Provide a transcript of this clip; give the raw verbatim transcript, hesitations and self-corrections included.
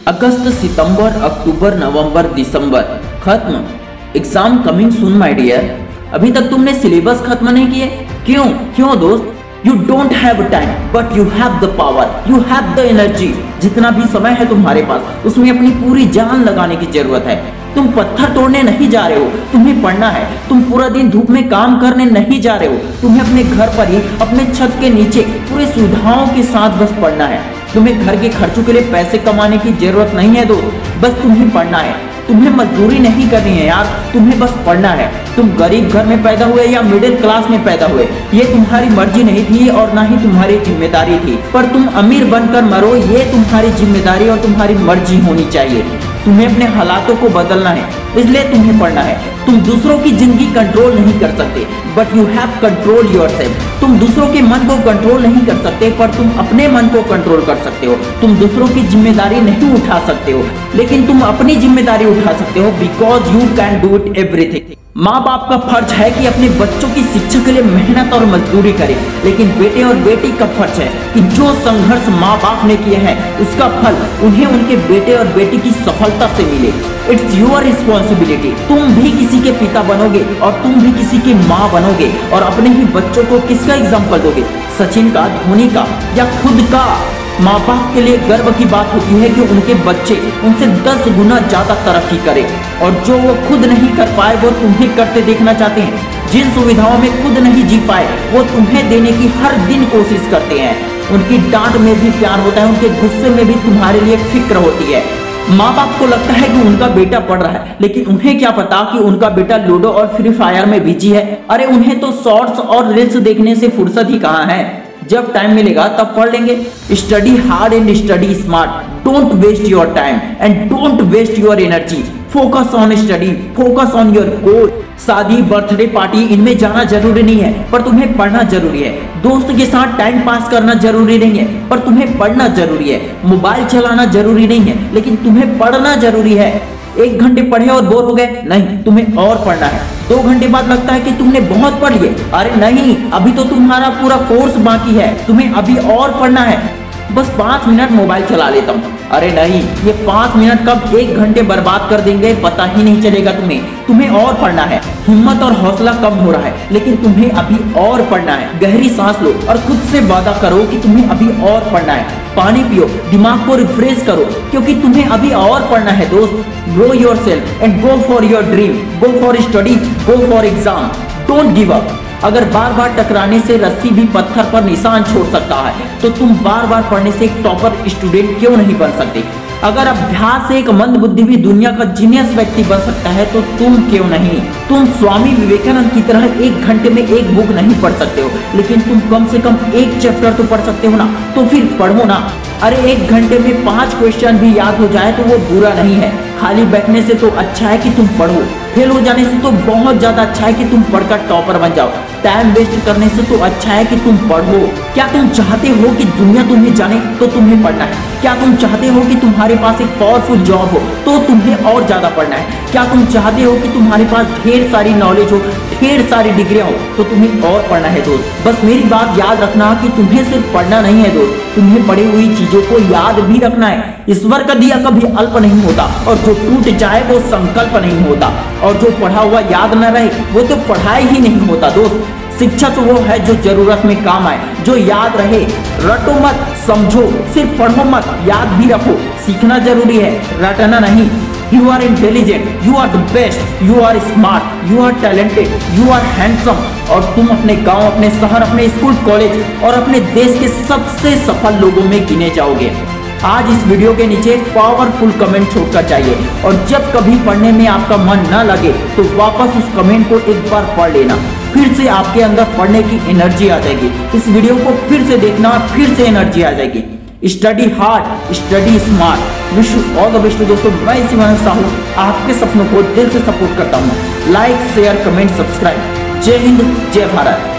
अगस्त, सितंबर, अक्टूबर, नवंबर, दिसंबर खत्म। Exam coming soon my dear. अभी तक तुमने सिलेबस खत्म नहीं किए? क्यों क्यों दोस्त? You don't have time but you have the power, you have the energy. जितना भी समय है तुम्हारे पास उसमें अपनी पूरी जान लगाने की जरूरत है। तुम पत्थर तोड़ने नहीं जा रहे हो, तुम्हें पढ़ना है। तुम पूरा दिन धूप में काम करने नहीं जा रहे हो, तुम्हें अपने घर पर ही अपने छत के नीचे पूरी सुविधाओं के साथ बस पढ़ना है। तुम्हें घर के खर्चों के लिए पैसे कमाने की जरूरत नहीं है दोस्त, बस तुम्हें पढ़ना है। तुम्हें मजदूरी नहीं करनी है यार, तुम्हें बस पढ़ना है। तुम गरीब घर में पैदा हुए या मिडिल क्लास में पैदा हुए, ये तुम्हारी मर्जी नहीं थी और ना ही तुम्हारी जिम्मेदारी थी। पर तुम अमीर बनकर मरो, ये तुम्हारी जिम्मेदारी और तुम्हारी मर्जी होनी चाहिए। तुम्हें अपने हालातों को बदलना है, इसलिए तुम्हें पढ़ना है। तुम दूसरों की जिंदगी कंट्रोल नहीं कर सकते but you have control yourself. तुम दूसरों के मन को कंट्रोल नहीं कर सकते पर तुम अपने मन को कंट्रोल कर सकते हो। तुम दूसरों की जिम्मेदारी नहीं उठा सकते हो लेकिन तुम अपनी जिम्मेदारी उठा सकते हो, because you can do it everything. माँ बाप का फर्ज है कि अपने बच्चों की शिक्षा के लिए मेहनत और मजदूरी करे, लेकिन बेटे और बेटी का फर्ज है कि जो संघर्ष माँ बाप ने किए हैं उसका फल उन्हें उनके बेटे और बेटी की सफलता से मिले। It's your responsibility. तुम भी किसी के पिता बनोगे और तुम भी किसी की माँ बनोगे और अपने ही बच्चों को किसका एग्जाम्पल दोगे? सचिन का, धोनी का या खुद का? माँ बाप के लिए गर्व की बात होती है कि उनके बच्चे उनसे दस गुना ज्यादा तरक्की करें और जो वो खुद नहीं कर पाए वो तुम्हें करते देखना चाहते हैं। जिन सुविधाओं में खुद नहीं जी पाए वो तुम्हें देने की हर दिन कोशिश करते हैं। उनकी डांट में भी प्यार होता है, उनके गुस्से में भी तुम्हारे लिए फिक्र होती है। माँ बाप को लगता है कि उनका बेटा पढ़ रहा है, लेकिन उन्हें क्या पता कि उनका बेटा लूडो और फ्री फायर में बिजी है। अरे उन्हें तो शॉर्ट्स और रील्स देखने से फुर्सत ही कहाँ है। जब टाइम मिलेगा तब पढ़ लेंगे। Study hard and study smart. Don't waste your time and don't waste your energy. Focus on study, focus on your goal. शादी, बर्थडे पार्टी, इनमें जाना जरूरी नहीं है पर तुम्हें पढ़ना जरूरी है। दोस्त के साथ टाइम पास करना जरूरी नहीं है पर तुम्हें पढ़ना जरूरी है। मोबाइल चलाना जरूरी नहीं है लेकिन तुम्हें पढ़ना जरूरी है। एक घंटे पढ़े और बोर हो गए? नहीं, तुम्हें और पढ़ना है। दो घंटे बाद लगता है कि तुमने बहुत पढ़ लिए? अरे नहीं, अभी तो तुम्हारा पूरा कोर्स बाकी है, तुम्हें अभी और पढ़ना है। बस पाँच मिनट मोबाइल चला लेता हूँ। अरे नहीं, ये पाँच मिनट कब एक घंटे बर्बाद कर देंगे पता ही नहीं चलेगा तुम्हें। तुम्हें और पढ़ना है। हिम्मत और हौसला कम हो रहा है लेकिन तुम्हें अभी और पढ़ना है। गहरी सांस लो और खुद से वादा करो कि तुम्हें अभी और पढ़ना है। पानी पियो, दिमाग को रिफ्रेश करो क्योंकि तुम्हें अभी और पढ़ना है दोस्त। Grow yourself and go for your dream, go for study, go for exam. Don't give up. अगर बार बार टकराने से रस्सी भी पत्थर पर निशान छोड़ सकता है तो तुम बार बार पढ़ने से एक टॉपर स्टूडेंट क्यों नहीं बन सकते? अगर अभ्यास से एक मंद बुद्धि भी दुनिया का जीनियस व्यक्ति बन सकता है तो तुम क्यों नहीं? तुम स्वामी विवेकानंद की तरह एक घंटे में एक बुक नहीं पढ़ सकते हो लेकिन तुम कम से कम एक चैप्टर तो पढ़ सकते हो ना, तो फिर पढ़ो ना। अरे एक घंटे में पांच क्वेश्चन भी याद हो जाए तो वो बुरा नहीं है। खाली बैठने से तो अच्छा है कि तुम पढ़ो। फेल हो जाने से तो बहुत ज्यादा अच्छा है कि तुम पढ़कर टॉपर बन जाओ। टाइम वेस्ट करने से तो अच्छा है कि तुम पढ़ो। क्या तुम चाहते हो कि दुनिया तुम्हें जाने? तो तुम्हें पढ़ना है। क्या तुम चाहते हो कि तुम्हारे पास एक पावरफुल जॉब हो? तो तुम्हें और ज्यादा पढ़ना है। क्या तुम चाहते हो कि तुम्हारे पास ढेर सारी नॉलेज हो, ढेर सारी डिग्रियां हो? तो तुम्हें और पढ़ना है दोस्त। बस मेरी बात याद रखना कि तुम्हें सिर्फ पढ़ना नहीं है दोस्त, तुम्हें पढ़ी हुई चीजों को याद भी रखना है। ईश्वर का दिया कभी अल्प नहीं होता और जो टूट जाए वो संकल्प नहीं होता और जो पढ़ा हुआ याद न रहे वो तो पढ़ाई ही नहीं होता दोस्त। शिक्षा तो वो है जो जरूरत में काम आए, जो याद रहे। रटो मत, समझो, सिर्फ पढ़ो मत, याद भी रखो। सीखना जरूरी है, रटना नहीं। You are intelligent, you are the best, you are smart, you are talented, you are handsome और तुम अपने गांव, अपने शहर, अपने स्कूल, कॉलेज और अपने देश के सबसे सफल लोगों में गिने जाओगे। आज इस वीडियो के नीचे पावरफुल कमेंट छोड़कर जाइए और जब कभी पढ़ने में आपका मन न लगे तो वापस उस कमेंट को एक बार पढ़ लेना। फिर से आपके अंदर पढ़ने की एनर्जी आ जाएगी। इस वीडियो को फिर से देखना, फिर से एनर्जी आ जाएगी। Study hard, study smart. Wish you all the best दोस्तों। मैं शिवानंद साहू आपके सपनों को दिल से सपोर्ट करता हूँ। Like, share, comment, subscribe. जय हिंद, जय भारत।